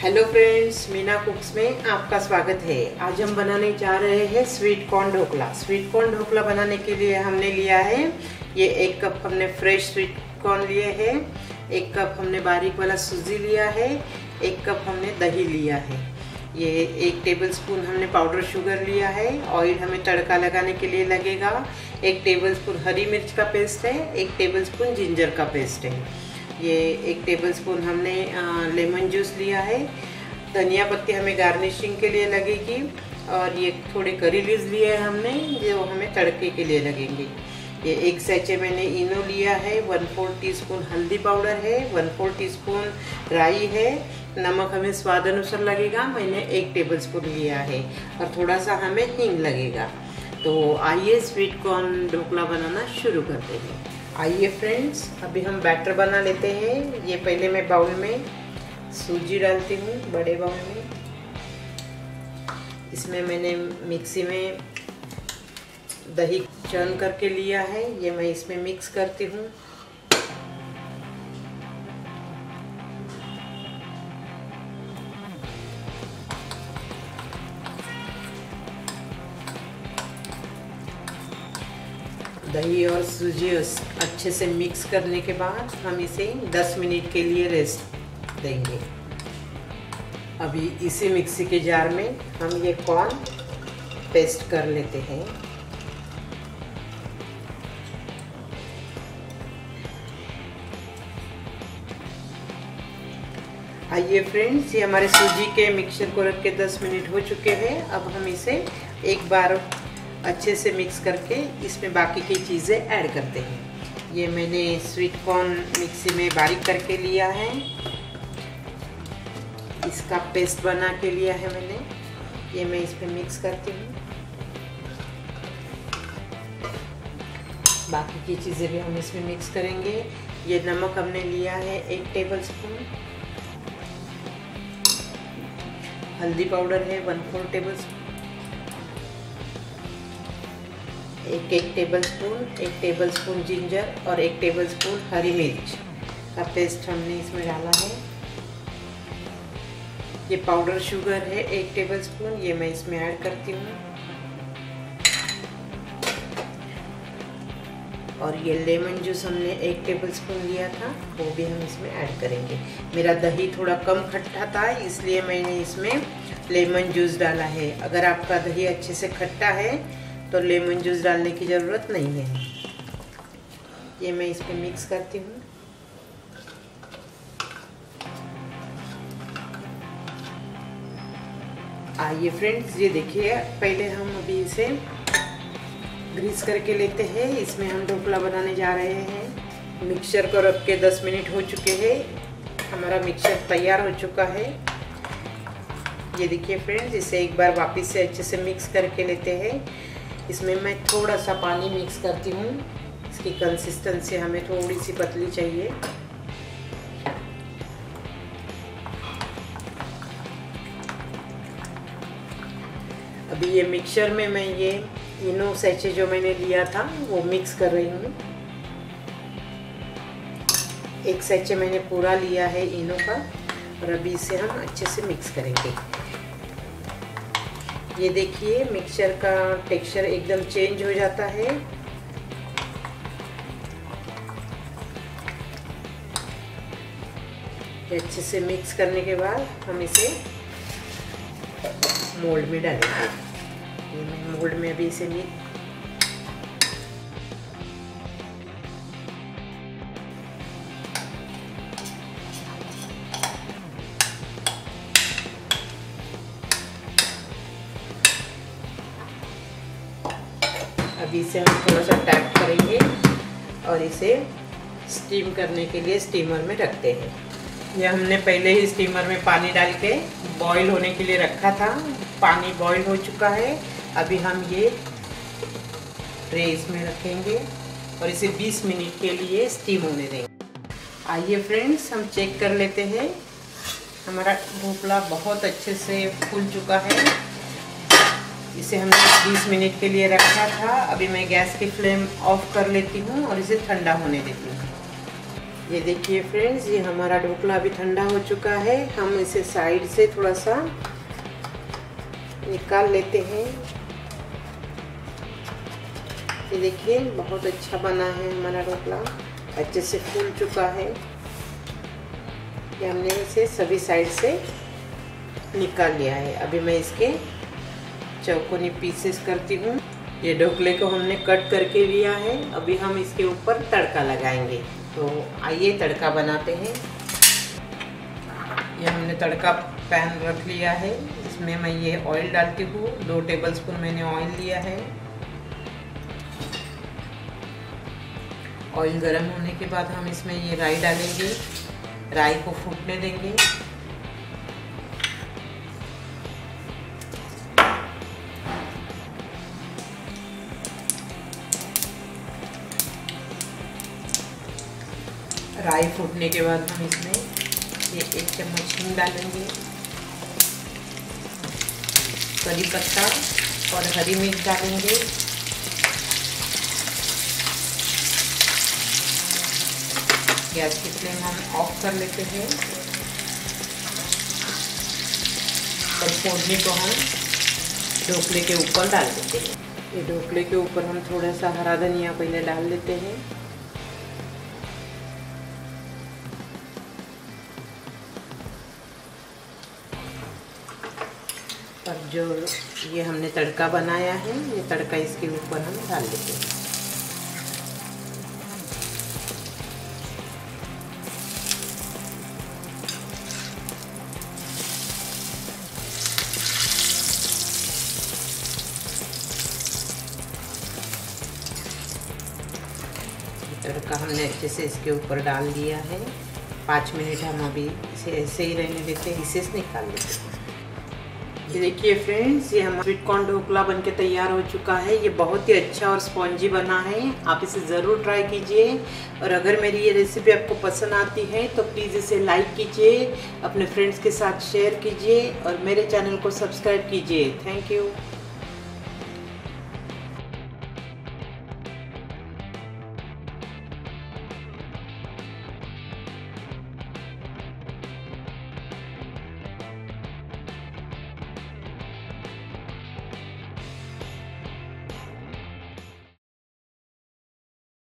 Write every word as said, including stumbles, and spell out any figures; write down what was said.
Hello friends, Meena कुक्स में आपका स्वागत है। आज हम बनाने जा रहे हैं sweet corn dhokla. Sweet corn dhokla बनाने के लिए हमने लिया है ये एक कप हमने फ्रेश स्वीट कॉर्न लिए हैं, एक कप हमने बारीक वाला सूजी लिया है, एक कप हमने दही लिया है, ये एक टेबलस्पून हमने पाउडर शुगर लिया है, ऑयल हमें तड़का लगाने के लिए लगेगा, एक टेबलस्पून हरी मिर्च का पेस्ट है, एक टेबलस्पून जिंजर का पेस्ट है, ये एक टेबलस्पून हमने लेमन जूस लिया है, धनिया पत्ती हमें गार्निशिंग के लिए लगेगी, और ये थोड़े करी लीव्स लिए हैं हमने जो हमें तड़के के लिए लगेंगे। ये एक सैचे मैंने इनो लिया है, वन फोर टीस्पून हल्दी पाउडर है, वन फोर टीस्पून राई है, नमक हमें स्वाद अनुसार लगेगा, मैंने एक टेबलस्पून लिया है, और थोड़ा सा हमें हींग लगेगा। तो आइए स्वीट कॉर्न ढोकला बनाना शुरू करते हैं। आइए फ्रेंड्स, अभी हम बैटर बना लेते हैं। ये पहले मैं बाउल में सूजी डालती हूँ, बड़े बाउल में। इसमें मैंने मिक्सी में दही चर्न करके लिया है, ये मैं इसमें मिक्स करती हूँ। दही और सूजी अच्छे से मिक्स करने के बाद हम इसे दस मिनट के लिए रेस्ट देंगे। अभी इसी मिक्सी के जार में हम ये कॉर्न पेस्ट कर लेते हैं। आइए फ्रेंड्स, ये हमारे सूजी के मिक्सचर को रख के दस मिनट हो चुके हैं। अब हम इसे एक बार अच्छे से मिक्स करके इसमें बाकी की चीज़ें ऐड करते हैं। ये मैंने स्वीट कॉर्न मिक्सी में बारीक करके लिया है, इसका पेस्ट बना के लिया है मैंने, ये मैं इसमें मिक्स करती हूँ। बाकी की चीज़ें भी हम इसमें मिक्स करेंगे। ये नमक हमने लिया है एक टेबलस्पून, हल्दी पाउडर है वन फोर टेबलस्पून, एक एक टेबलस्पून, एक टेबलस्पून जिंजर और एक टेबलस्पून हरी मिर्च का पेस्ट हमने इसमें डाला है। ये पाउडर शुगर है एक टेबलस्पून, ये मैं इसमें ऐड करती हूँ, और ये लेमन जूस हमने एक टेबलस्पून लिया था, वो भी हम इसमें ऐड करेंगे। मेरा दही थोड़ा कम खट्टा था, इसलिए मैंने इसमें लेमन जूस डाला है। अगर आपका दही अच्छे से खट्टा है तो लेमन जूस डालने की ज़रूरत नहीं है। ये मैं इसमें मिक्स करती हूँ। आइए फ्रेंड्स, ये देखिए, पहले हम अभी इसे ग्रीस करके लेते हैं। इसमें हम ढोकला बनाने जा रहे हैं। मिक्सचर को रख के दस मिनट हो चुके हैं, हमारा मिक्सचर तैयार हो चुका है। ये देखिए फ्रेंड्स, इसे एक बार वापस से अच्छे से मिक्स करके लेते हैं। इसमें मैं थोड़ा सा पानी मिक्स करती हूँ, इसकी कंसिस्टेंसी हमें थोड़ी सी पतली चाहिए। अभी ये मिक्सचर में मैं ये इनो सैचे जो मैंने लिया था वो मिक्स कर रही हूँ। एक सैचे मैंने पूरा लिया है इनो का, और अभी इसे हम अच्छे से मिक्स करेंगे। ये देखिए, मिक्सचर का टेक्सचर एकदम चेंज हो जाता है। अच्छे से मिक्स करने के बाद हम इसे मोल्ड में डालेंगे। ये मैं मोल्ड में अभी इसे मिक्स अभी इसे हम थोड़ा सा टैप करेंगे और इसे स्टीम करने के लिए स्टीमर में रखते हैं। ये हमने पहले ही स्टीमर में पानी डाल के बॉईल होने के लिए रखा था। पानी बॉईल हो चुका है। अभी हम ये ट्रे इसमें रखेंगे और इसे बीस मिनट के लिए स्टीम होने देंगे। आइए फ्रेंड्स, हम चेक कर लेते हैं। हमारा ढोकला बहुत अच्छे से फूल चुका है। इसे हमने बीस मिनट के लिए रखा था। अभी मैं गैस की फ्लेम ऑफ कर लेती हूँ और इसे ठंडा होने देती हूँ। ये देखिए फ्रेंड्स, ये हमारा ढोकला अभी ठंडा हो चुका है। हम इसे साइड से थोड़ा सा निकाल लेते हैं। ये देखिए बहुत अच्छा बना है हमारा ढोकला, अच्छे से फूल चुका है। ये हमने इसे सभी साइड से निकाल लिया है। अभी मैं इसके चौकोनी पीसेस करती हूँ। ये ढोकले को हमने कट करके लिया है। अभी हम इसके ऊपर तड़का लगाएंगे, तो आइए तड़का बनाते हैं। ये हमने तड़का पैन रख लिया है, इसमें मैं ये ऑयल डालती हूँ। दो टेबलस्पून मैंने ऑयल लिया है। ऑयल गर्म होने के बाद हम इसमें ये राई डालेंगे। राई को फूटने देंगे। राई फूटने के बाद हम इसमें ये एक चम्मच हींग डालेंगे, करी पत्ता और हरी मिर्च डालेंगे। गैस की फ्लेम हम ऑफ कर लेते हैं और फोड़नी को हम ढोकले के ऊपर डाल देते हैं। ये ढोकले के ऊपर हम थोड़ा सा हरा धनिया पहले डाल देते हैं। और जो ये हमने तड़का बनाया है, ये तड़का इसके ऊपर हम डाल देते हैं। तड़का हमने अच्छे से इसके ऊपर डाल दिया है। पाँच मिनट हम अभी इसे ऐसे ही रहने देते हैं, इसे निकाल लेते हैं। ये देखिए फ्रेंड्स, ये हमारा स्वीट कॉर्न ढोकला बनके तैयार हो चुका है। ये बहुत ही अच्छा और स्पॉन्जी बना है। आप इसे ज़रूर ट्राई कीजिए। और अगर मेरी ये रेसिपी आपको पसंद आती है तो प्लीज़ इसे लाइक कीजिए, अपने फ्रेंड्स के साथ शेयर कीजिए और मेरे चैनल को सब्सक्राइब कीजिए। Thank you.